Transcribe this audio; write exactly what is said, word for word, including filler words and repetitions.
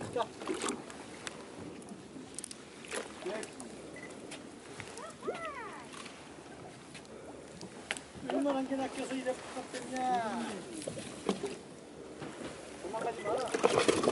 자. 얼마나 게 낚여서 이래 팍팍 됐냐. 도망가지 마라.